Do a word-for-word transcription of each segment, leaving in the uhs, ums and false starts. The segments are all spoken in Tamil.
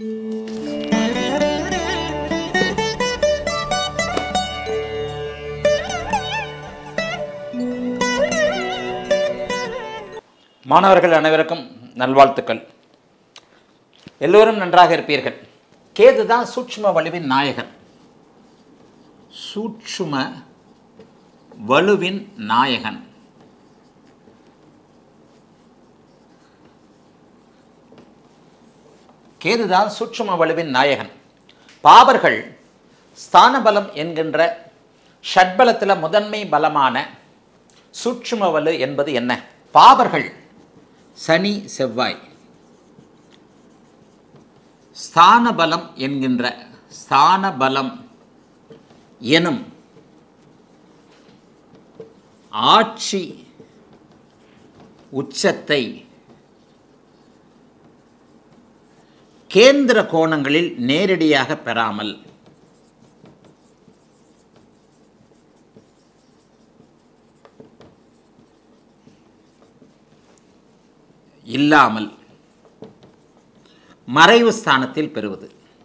மாணவர்கள் அனைவருக்கும் நல்வாழ்த்துக்கள். எல்லோரும் நன்றாக இருப்பீர்கள். கேது தான் சூட்சும வலுவின் நாயகன். சூட்சும வலுவின் நாயகன். கேதுதான் சூட்சும வலுவின் நாயகன். பாவர்கள் ஸ்தான பலம் என்கின்ற ஷட்பலத்தில் முதன்மை பலமான சூட்சும வலு என்பது என்ன? பாவர்கள் சனி செவ்வாய் ஸ்தான பலம் என்கின்ற ஸ்தான பலம் எனும் ஆட்சி உச்சத்தை கேந்திர கோணங்களில் நேரடியாக பெறாமல் இல்லாமல் மறைவு ஸ்தானத்தில் பெறுவது.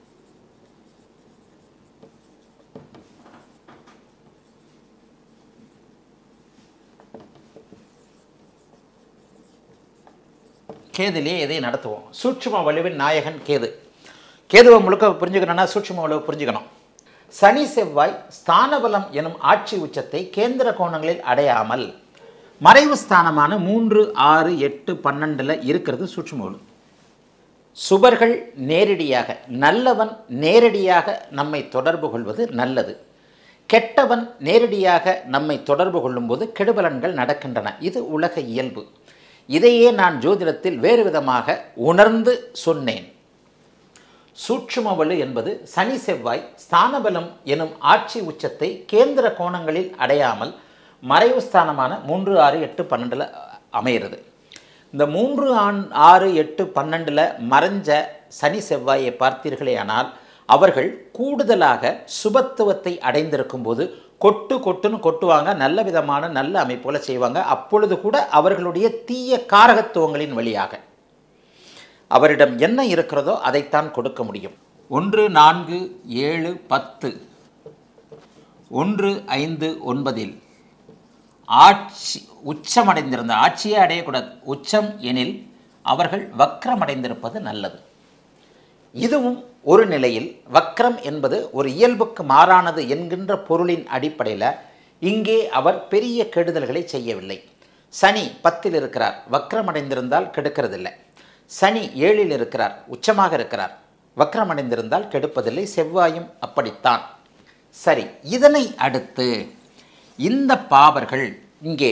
கேதுலே எதை நடத்துவோம்? சூட்சும வலுவின் நாயகன் கேது. கேதுவை முழுக்க புரிஞ்சுக்கணும்னா சூட்சும வலுவை புரிஞ்சுக்கணும். சனி செவ்வாய் ஸ்தானபலம் எனும் ஆட்சி உச்சத்தை கேந்திர கோணங்களில் அடையாமல் மறைவு ஸ்தானமான மூன்று ஆறு எட்டு பன்னெண்டில் இருக்கிறது சூட்சும வலு. சுபர்கள் நேரடியாக, நல்லவன் நேரடியாக நம்மை தொடர்பு கொள்வது நல்லது. கெட்டவன் நேரடியாக நம்மை தொடர்பு கொள்ளும்போது கெடுபலன்கள் நடக்கின்றன. இது உலக இயல்பு. இதையே நான் ஜோதிடத்தில் வேறு விதமாக உணர்ந்து சொன்னேன். சூட்சும வலு என்பது சனி செவ்வாய் ஸ்தானபலம் எனும் ஆட்சி உச்சத்தை கேந்திர கோணங்களில் அடையாமல் மறைவு ஸ்தானமான மூன்று ஆறு எட்டு பன்னெண்டில் அமைகிறது. இந்த மூன்று ஆறு எட்டு பன்னெண்டில் மறைஞ்ச சனி செவ்வாயை பார்த்தீர்களேயானால் அவர்கள் கூடுதலாக சுபத்துவத்தை அடைந்திருக்கும் போது கொட்டு கொட்டுன்னு கொட்டுவாங்க. நல்ல விதமான நல்ல அமைப்போல செய்வாங்க. அப்பொழுது கூட அவர்களுடைய தீய காரகத்துவங்களின் வழியாக அவரிடம் என்ன இருக்கிறதோ அதைத்தான் கொடுக்க முடியும். ஒன்று நான்கு ஏழு பத்து ஒன்று ஐந்து ஒன்பதில் ஆட்சி உச்சமடைந்திருந்த ஆட்சியே அடையக்கூடாது. உச்சம் எனில் அவர்கள் வக்ரமடைந்திருப்பது நல்லது. இதுவும் ஒரு நிலையில் வக்ரம் என்பது ஒரு இயல்புக்கு மாறானது என்கின்ற பொருளின் அடிப்படையில் இங்கே அவர் பெரிய கெடுதல்களை செய்யவில்லை. சனி பத்தில் இருக்கிறார், வக்ரமடைந்திருந்தால் கெடுக்கிறதில்லை. சனி ஏழில் இருக்கிறார், உச்சமாக இருக்கிறார், வக்ரமடைந்திருந்தால் கெடுப்பதில்லை. செவ்வாயும் அப்படித்தான். சரி, இதனை அடுத்து இந்த பாவர்கள் இங்கே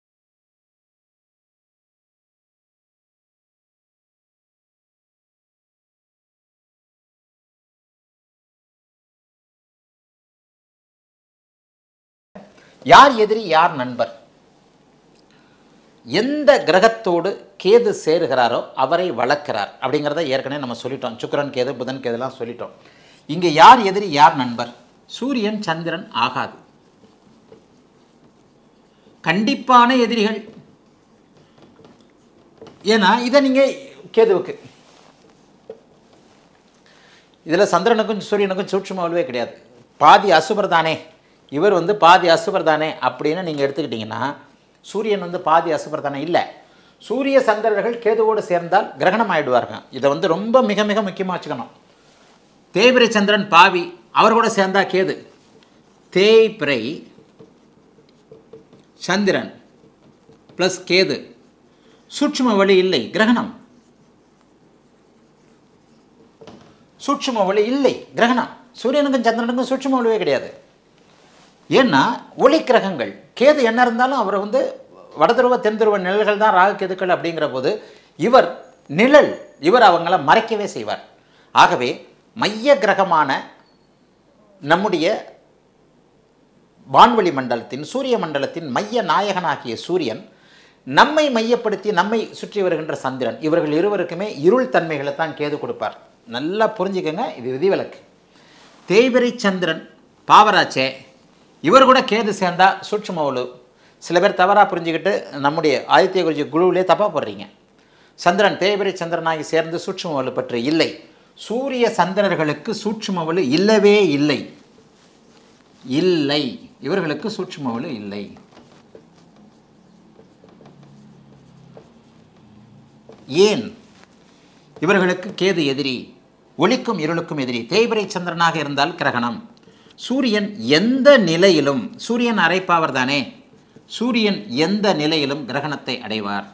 யார் எதிரி யார் நண்பர்? எந்த கிரகத்தோடு கேது சேருகிறாரோ அவரை வளர்க்கிறார் அப்படிங்கிறத ஏற்கனவே நம்ம சொல்லிட்டோம். சுக்கிரன் கேது புதன் கேதுலாம் சொல்லிட்டோம். இங்கே யார் எதிரி யார் நண்பர்? சூரியன் சந்திரன் ஆகாது. கண்டிப்பான எதிரிகள். ஏன்னா இதை நீங்கள் கேதுவுக்கு இதில் சந்திரனுக்கும் சூரியனுக்கும் சூட்சும வலுவே கிடையாது. பாதி அசுபர் தானே, இவர் வந்து பாதி அசுபர் தானே அப்படின்னு நீங்கள் எடுத்துக்கிட்டிங்கன்னா சூரியன் வந்து பாதி அசுபர் தானே? இல்லை. சூரிய சந்திரர்கள் கேதுவோடு சேர்ந்தால் கிரகணம் ஆகிடுவார்கள். இதை வந்து ரொம்ப மிக மிக முக்கியமாக வச்சுக்கணும். தேய்பிரை சந்திரன் பாவி, அவர் கூட சேர்ந்தா கேது. தேய்பிரை சந்திரன் ப்ளஸ் கேது, சூட்சும வலு இல்லை, கிரகணம். சூட்சும வலு இல்லை, கிரகணம். சூரியனுக்கும் சந்திரனுக்கும் சூட்சும வலுவே கிடையாது. ஏன்னா ஒளி கிரகங்கள். கேது என்ன இருந்தாலும் அவர் வந்து வடதுருவ தென்துருவ நிழல்கள் தான் ராகு கேதுக்கள். அப்படிங்கிற போது இவர் நிழல், இவர் அவங்கள மறைக்கவே செய்வார். ஆகவே மைய கிரகமான நம்முடைய வான்வெளி மண்டலத்தின் சூரிய மண்டலத்தின் மைய நாயகனாகிய சூரியன், நம்மை மையப்படுத்தி நம்மை சுற்றி வருகின்ற சந்திரன், இவர்கள் இருவருக்குமே இருள் தன்மைகளை தான் கேது கொடுப்பார். நல்லா புரிஞ்சுக்கங்க, இது விதிவிலக்கு. தேய்பிரை சந்திரன் பாவராச்சே, இவர் கூட கேது சேர்ந்தா சூட்சும வலு. சில பேர் தவறாக புரிஞ்சுக்கிட்டு நம்முடைய ஆதித்ய குருஜி குழுவிலே தப்பாக போடுறீங்க. சந்திரன் தேய்பிரை சந்திரனாகி சேர்ந்து சூட்சும வலு பற்றி இல்லை. சூரிய சந்திரர்களுக்கு சூட்சும வலு இல்லவே இல்லை. இல்லை, இவர்களுக்கு சூட்சும வலு இல்லை. ஏன்? இவர்களுக்கு கேது எதிரி, ஒளிக்கும் இருளுக்கும் எதிரி. தேய்பிரை சந்திரனாக இருந்தால் கிரகணம். சூரியன் எந்த நிலையிலும், சூரியன் அரைப்பாவர் தானே, சூரியன் எந்த நிலையிலும் கிரகணத்தை அடைவார்.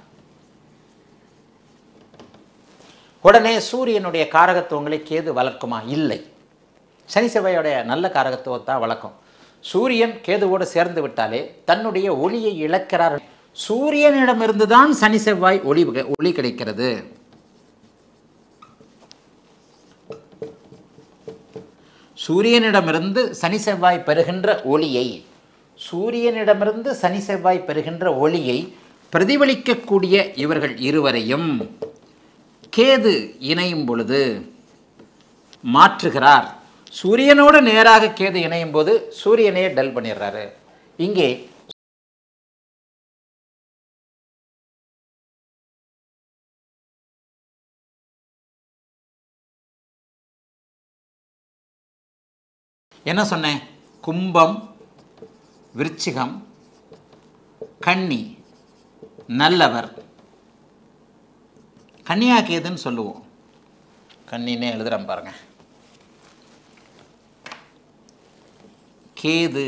உடனே சூரியனுடைய காரகத்துவங்களை கேது வளர்க்குமா? இல்லை. சனி செவ்வாயோடைய நல்ல காரகத்துவத்தான் வளர்க்கும். சூரியன் கேதுவோடு சேர்ந்து விட்டாலே தன்னுடைய ஒளியை இழக்கிறார். சூரியனிடமிருந்து தான் சனி செவ்வாய் ஒளி ஒளி கிடைக்கிறது. சூரியனிடமிருந்து சனி செவ்வாய் பெறுகின்ற ஒளியை சூரியனிடமிருந்து சனி செவ்வாய் பெறுகின்ற ஒளியை பிரதிபலிக்கக்கூடிய இவர்கள் இருவரையும் கேது இணையும் பொழுது மாற்றுகிறார். சூரியனோடு நேராக கேது இணையும் போது சூரியனையே டல் பண்ணிடுறாரு. இங்கே என்ன சொன்னேன்? கும்பம், விருச்சிகம், கன்னி நல்லவர், கன்னியா கேதுன்னு சொல்லுவோம். கன்னின்னே எழுதுறேன் பாருங்க. கேது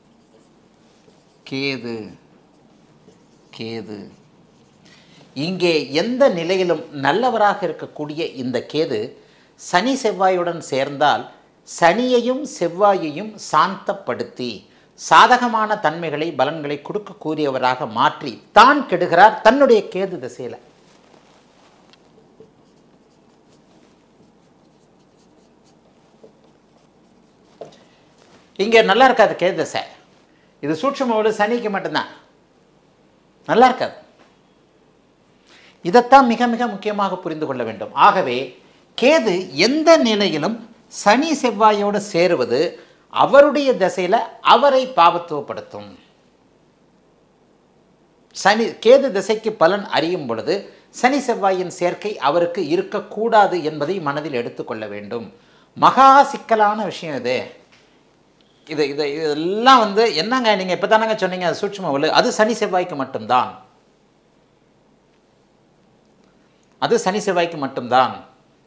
கேது கேது இங்கே எந்த நிலையிலும் நல்லவராக இருக்கக்கூடிய இந்த கேது சனி செவ்வாயுடன் சேர்ந்தால் சனியையும் செவ்வாயையும் சாந்தப்படுத்தி சாதகமான தன்மைகளை பலன்களை கொடுக்கக்கூடியவராக மாற்றி தான் கெடுகிறார் தன்னுடைய கேது திசையில். இங்கே நல்லா இருக்காது கேது திசை. இது சூட்சும சனிக்கு மட்டும்தான் நல்லா இருக்காது. இதைத்தான் மிக மிக முக்கியமாக புரிந்து கொள்ள வேண்டும். ஆகவே கேது எந்த நிலையிலும் சனி செவ்வாயோடு சேருவது அவருடைய திசையில் அவரை பாவத்துவப்படுத்தும். சனி கேது திசைக்கு பலன் அறியும் பொழுது சனி செவ்வாயின் சேர்க்கை அவருக்கு இருக்கக்கூடாது என்பதை மனதில் எடுத்துக்கொள்ள வேண்டும். மகா சிக்கலான விஷயம் இது. இது இது இதெல்லாம் வந்து என்னங்க நீங்கள் இப்போ தானங்க சொன்னீங்க அது சூட்சும வலு, அது சனி செவ்வாய்க்கு மட்டும்தான். அது சனி செவ்வாய்க்கு மட்டும்தான்.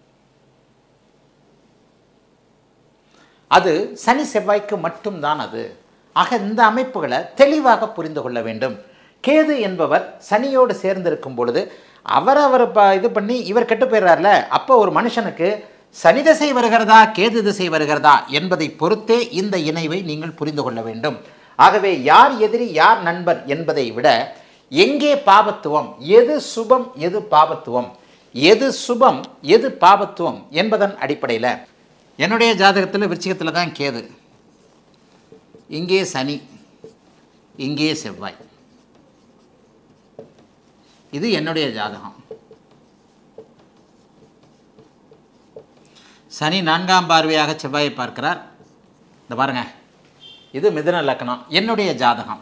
அது சனி செவ்வாய்க்கு மட்டும்தான் அது. ஆக இந்த அமைப்புகளை தெளிவாக புரிந்து கொள்ள வேண்டும். கேது என்பவர் சனியோடு சேர்ந்திருக்கும் பொழுது அவர் அவர் இது பண்ணி இவர் கெட்டு போயிடுறார்ல. அப்போ ஒரு மனுஷனுக்கு சனி திசை வருகிறதா கேது திசை வருகிறதா என்பதை பொறுத்தே இந்த இணைவை நீங்கள் புரிந்து கொள்ள வேண்டும். ஆகவே யார் எதிரி யார் நண்பர் என்பதை விட எங்கே பாபத்துவம், எது சுபம் எது பாபத்துவம், எது சுபம் எது பாபத்துவம் என்பதன் அடிப்படையில் என்னுடைய ஜாதகத்தில் விருச்சிகத்தில் தான் கேது, இங்கே சனி, இங்கே செவ்வாய். இது என்னுடைய ஜாதகம். சனி நான்காம் பார்வையாக செவ்வாயை பார்க்கிறார். இந்த பாருங்க, இது மிதுன லக்னம், என்னுடைய ஜாதகம்.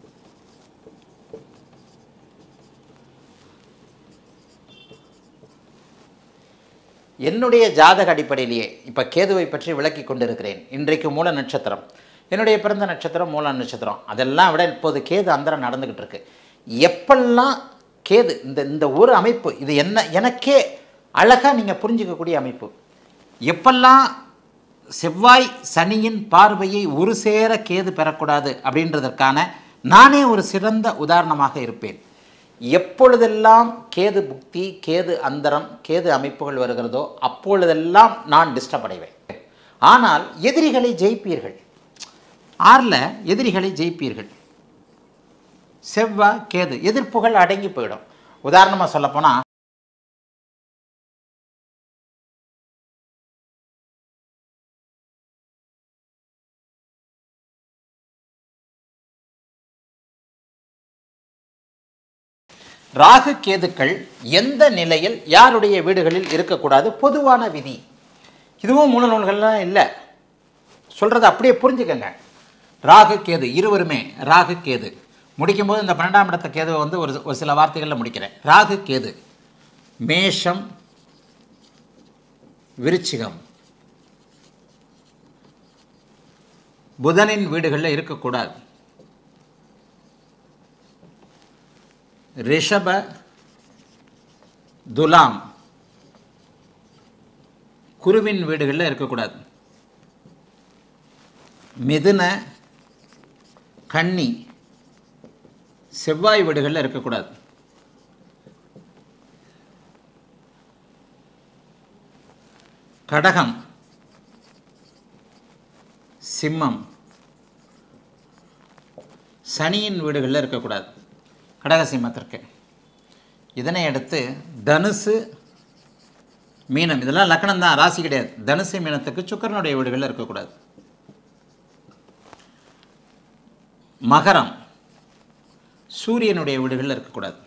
என்னுடைய ஜாதக அடிப்படையிலேயே இப்போ கேதுவை பற்றி விளக்கி கொண்டிருக்கிறேன். இன்றைக்கு மூல நட்சத்திரம், என்னுடைய பிறந்த நட்சத்திரம் மூல நட்சத்திரம். அதெல்லாம் விட இப்போது கேது அந்தரம் நடந்துக்கிட்டு இருக்கு. எப்பெல்லாம் கேது இந்த இந்த ஒரு அமைப்பு இது என்ன எனக்கே அழகாக நீங்கள் புரிஞ்சிக்கக்கூடிய அமைப்பு. எப்பெல்லாம் செவ்வாய் சனியின் பார்வையை ஒரு சேர கேது பெறக்கூடாது அப்படின்றதற்கான நானே ஒரு சிறந்த உதாரணமாக இருப்பேன். எப்பொழுதெல்லாம் கேது புக்தி கேது அந்தரம் கேது அமைப்புகள் வருகிறதோ அப்பொழுதெல்லாம் நான் டிஸ்டர்ப் அடைவேன். ஆனால் எதிரிகளை ஜெயிப்பீர்கள். ஆறில் எதிரிகளை ஜெயிப்பீர்கள். செவ்வாய் கேது எதிர்ப்புகள் அடங்கி போயிடும். உதாரணமாக சொல்லப்போனால் ராகு கேதுக்கள் எந்த நிலையில் யாருடைய வீடுகளில் இருக்கக்கூடாது பொதுவான விதி. இதுவும் மூல நூல்கள்லாம் இல்லை, சொல்கிறத அப்படியே புரிஞ்சுக்கங்க. ராகு கேது இருவருமே ராகு கேது முடிக்கும்போது இந்த பன்னெண்டாம் இடத்த கேதுவை வந்து ஒரு ஒரு சில வார்த்தைகளில் முடிக்கிறேன். ராகு கேது மேஷம் விருச்சிகம். புதனின் வீடுகளில் இருக்கக்கூடாது. ரிஷப, துலாம் குருவின் வீடுகளில் இருக்கக்கூடாது. மிதுன, கன்னி செவ்வாய் வீடுகளில் இருக்கக்கூடாது. கடகம், சிம்மம் சனியின் வீடுகளில் இருக்கக்கூடாது. கடக சிம்மத்திற்கு. இதனை அடுத்து தனுசு, மீனம், இதெல்லாம் லக்னம் தான், ராசி கிடையாது. தனுசு மீனத்துக்கு சுக்கிரனுடைய வீடுகளில் இருக்கக்கூடாது. மகரம் சூரியனுடைய வீடுகளில் இருக்கக்கூடாது.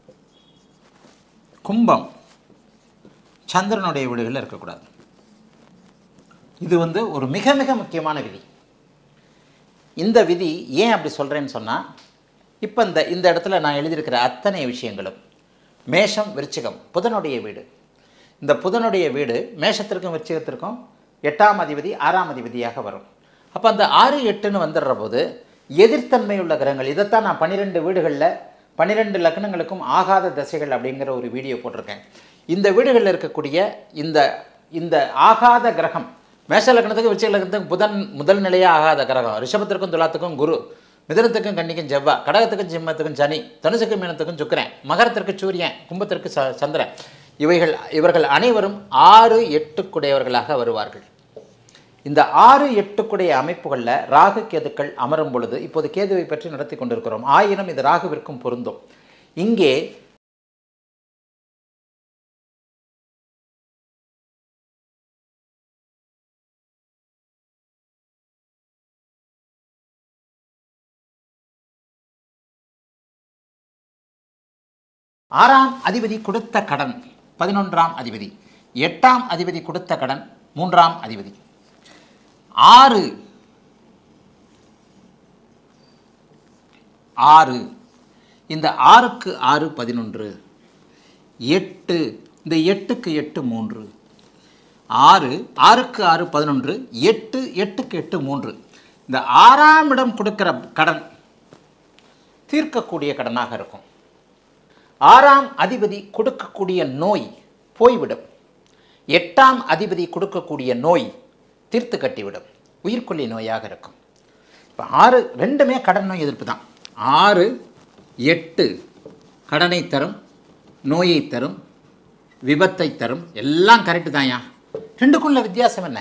கும்பம் சந்திரனுடைய வீடுகளில் இருக்கக்கூடாது. இது வந்து ஒரு மிக மிக முக்கியமான விதி. இந்த விதி ஏன் அப்படி சொல்கிறேன்னு சொன்னால், இப்போ இந்த இந்த இடத்துல நான் எழுதியிருக்கிற அத்தனை விஷயங்களும் மேஷம், விருச்சிகம் புதனுடைய வீடு. இந்த புதனுடைய வீடு மேஷத்திற்கும் விருச்சிகத்திற்கும் எட்டாம் அதிபதி ஆறாம் அதிபதியாக வரும். அப்போ அந்த ஆறு எட்டுன்னு வந்துடுற போது எதிர்த்தன்மை உள்ள கிரகங்கள், இதைத்தான் நான் பன்னிரெண்டு வீடுகளில் பன்னிரெண்டு லக்னங்களுக்கும் ஆகாத தசைகள் அப்படிங்கிற ஒரு வீடியோ போட்டிருக்கேன். இந்த வீடுகளில் இருக்கக்கூடிய இந்த இந்த ஆகாத கிரகம், மேஷ லக்னத்துக்கு விருச்சிக லக்னத்துக்கு புதன் முதல் நிலையாக ஆகாத கிரகம், ரிஷபத்திற்கும் துலாத்துக்கும் குரு, மிதுனத்துக்கும் கன்னிக்கும் செவ்வாய், கடகத்துக்கும் சிம்மத்துக்கும் சனி, தனுசுக்கும் மீனத்துக்கும் சுக்கிரன், மகரத்திற்கு சூரியன், கும்பத்திற்கு ச சந்திரன், இவைகள் இவர்கள் அனைவரும் ஆறு எட்டுக்குடையவர்களாக வருவார்கள். இந்த ஆறு எட்டுக்குடைய அமைப்புகளில் ராகு கேதுக்கள் அமரும் பொழுது, இப்போது கேதுவை பற்றி நடத்தி கொண்டிருக்கிறோம். ஆயினும் இது ராகுவிற்கும் பொருந்தும். இங்கே ஆறாம் அதிபதி கொடுத்த கடன் பதினொன்றாம் அதிபதி, எட்டாம் அதிபதி கொடுத்த கடன் மூன்றாம் அதிபதி, ஆறு ஆறு இந்த ஆறுக்கு ஆறு பதினொன்று, எட்டு இந்த எட்டுக்கு எட்டு மூன்று, ஆறு ஆறுக்கு ஆறு பதினொன்று, எட்டு எட்டுக்கு எட்டு மூன்று. இந்த ஆறாம் இடம் கொடுக்கிற கடன் தீர்க்கக்கூடிய கடனாக இருக்கும். ஆறாம் அதிபதி கொடுக்கக்கூடிய நோய் போய்விடும். எட்டாம் அதிபதி கொடுக்கக்கூடிய நோய் தீர்த்து கட்டிவிடும். உயிர்கொல்லி நோயாக இருக்கும். இப்போ ஆறு ரெண்டுமே கடன் நோய் எதிர்ப்பு தான். ஆறு எட்டு கடனை தரும், நோயை தரும், விபத்தை தரும், எல்லாம் கரெக்டு தான்யா. ரெண்டுக்குள்ள வித்தியாசம் என்ன?